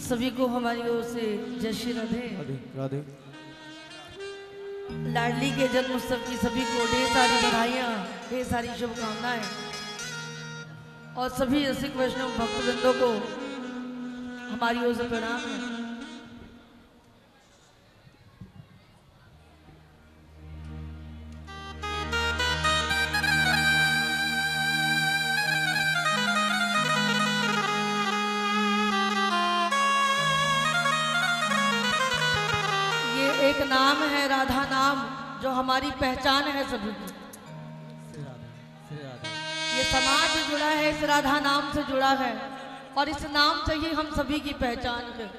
सभी को हमारी ओर से जय श्री राधे राधे। लाडली के जन्म उत्सव की सभी को ढेर सारी बधाइयाँ, ढेर सारी शुभकामनाएं और सभी रसिक वैष्णव भक्तवृंदों को हमारी ओर से प्रणाम है। एक नाम है राधा नाम, जो हमारी पहचान है सभी की। ये समाज जुड़ा है, इस राधा नाम से जुड़ा है और इस नाम से ही हम सभी की पहचान है।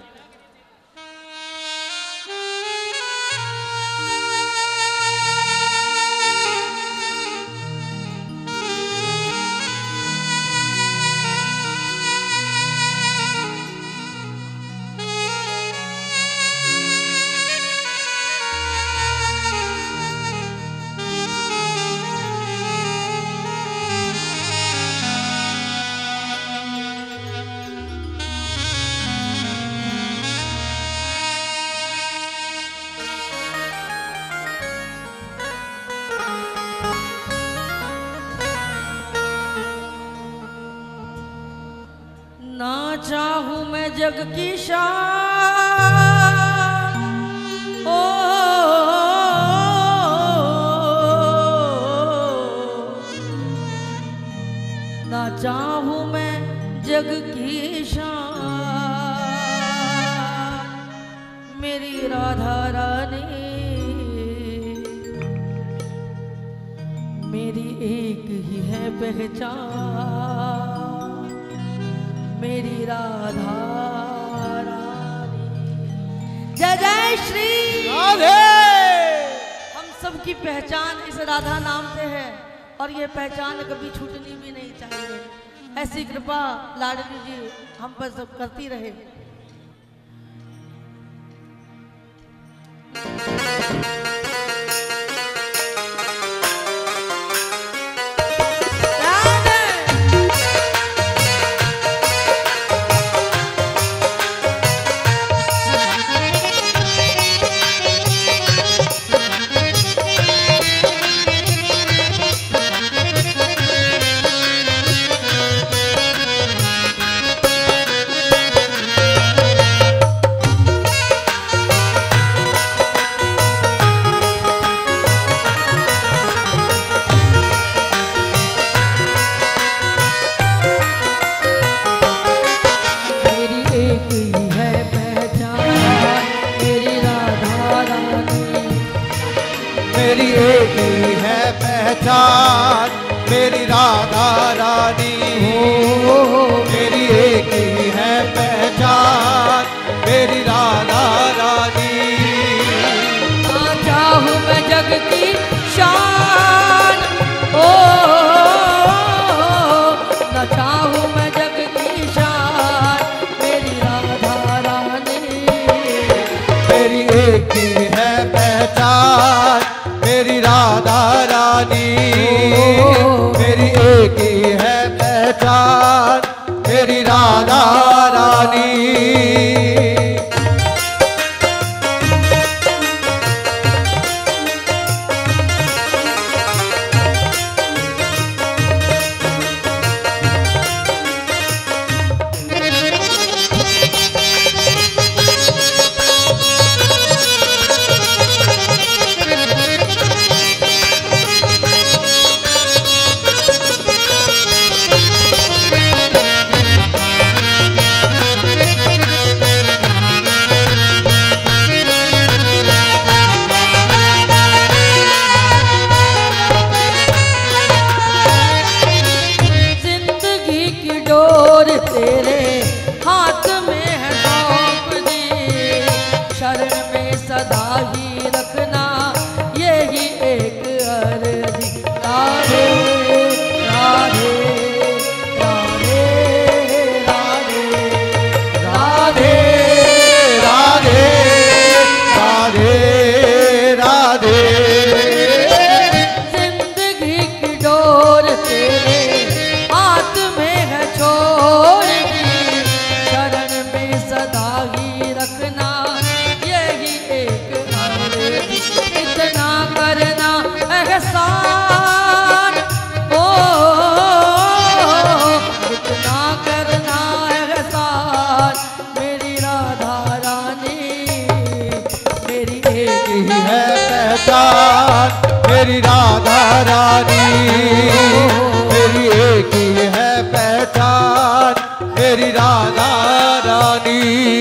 ना चाहूं मैं जग की शान, ओ ना चाहूं मैं जग की शान, मेरी राधा रानी मेरी एक ही है पहचान, मेरी राधा रानी। जय जय श्री राधे। हम सबकी पहचान इस राधा नाम से है और ये पहचान कभी छूटनी भी नहीं चाहिए। ऐसी कृपा लाडली जी हम पर सब करती रहे। मेरी एक ही है पहचान, मेरी राधा रानी। मेरी एक ही है पहचान, मेरी राधा रानी। ना चाहूं मैं जग की शान, ओ ना चाहूं मैं जग की शान, मेरी राधा रानी। मेरी एक ही है पहचान, मेरी राधा रानी। मेरी एक ही है पहचान, मेरी राधा रानी। तेरे हाथ में है सौंप दी, शरण में सदा ही रखना यही एक अर्जी। राधे राधे राधे राधे राधे राधे राधे राधे। जिंदगी की डोर तेरे हाथ में है छोड़ दी, मेरी राधा रानी, मेरी एक ही है पहचान, मेरी राधा रानी।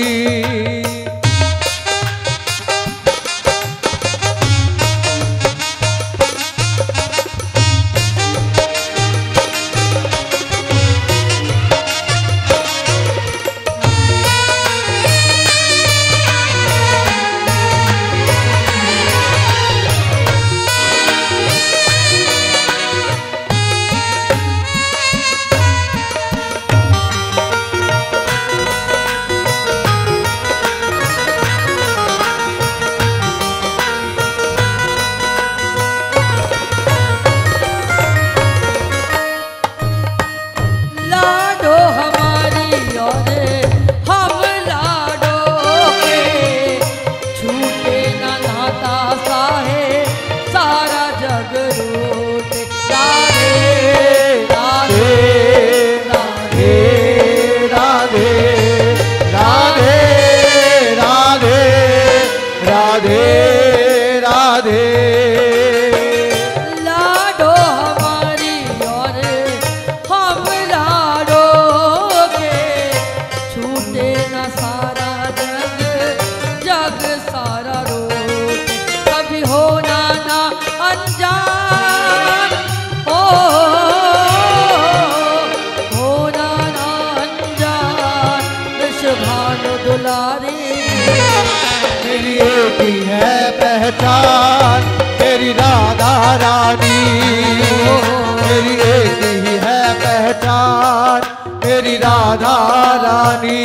मेरी एक ही है पहचान, मेरी राधा रानी, मेरी एक ही है पहचान, मेरी राधा रानी।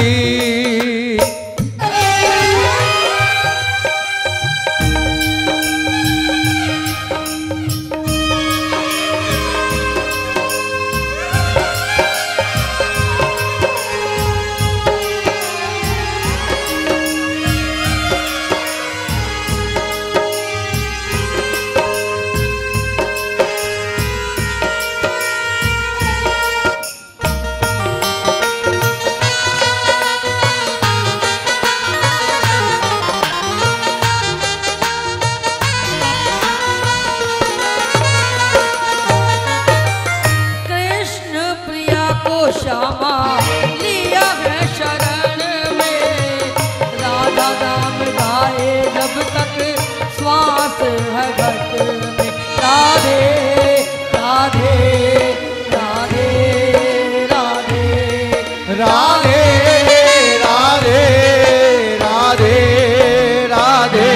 श्यामा लिया है शरण में, राधा नाम गाए जब तक श्वास है घट में। राधे राधे राधे राधे राधे राधे राधे राधे।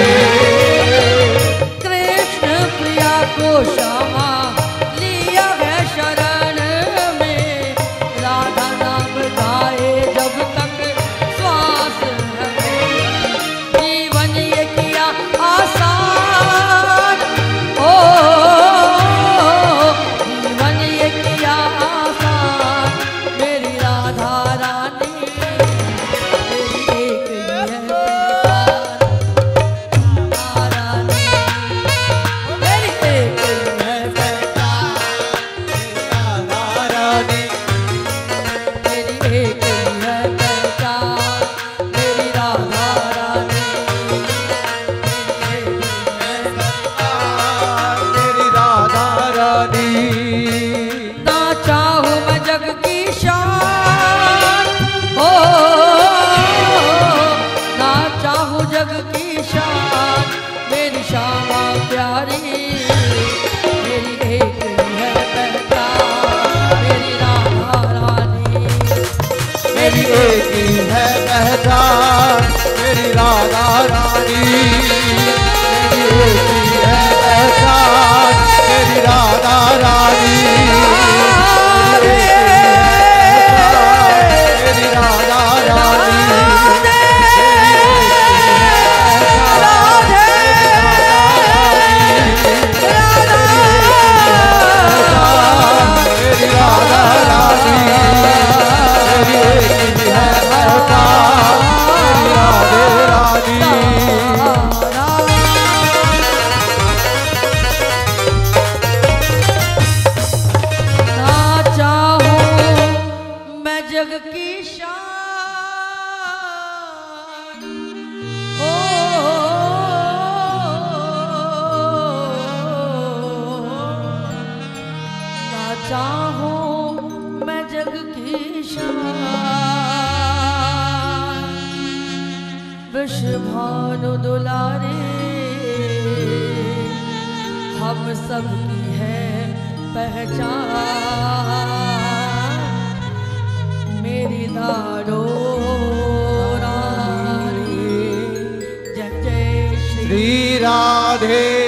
कृष्ण प्रिया को श्यामा लिया है शरण में, राधा नाम गाए जब तक श्वास है। जीवन ये किया आसान, ओ जीवन ये किया आसान, मेरी राधा रानी, मेरी एक ही है पहचान, मेरी एक ही है पहचान, राधा रानी, मेरी एक ही है पहचान, मेरी राधा रानी, मेरी एक ही है पहचान। मेरी राधा रानी। ना चाहूं मैं जग की शान, हो ना चाहूं जग की शान, मेरी श्यामा प्यारी, मेरी एक ही है पहचान, मेरी राधा रानी, मेरी एक ही है पहचान, मेरी राधा रानी, मेरी एक ही है पहचान, मेरी राधा रानी, मेरी राधा रानी, मेरी राधा रानी, मेरी एक ही है पहचान, मेरी राधे रानी। ना चाहूं मैं जग की शान, ओ समान विश्वभानु दुलारे हम सब की है पहचान मेरी दारो रानी जय जय श्री राधे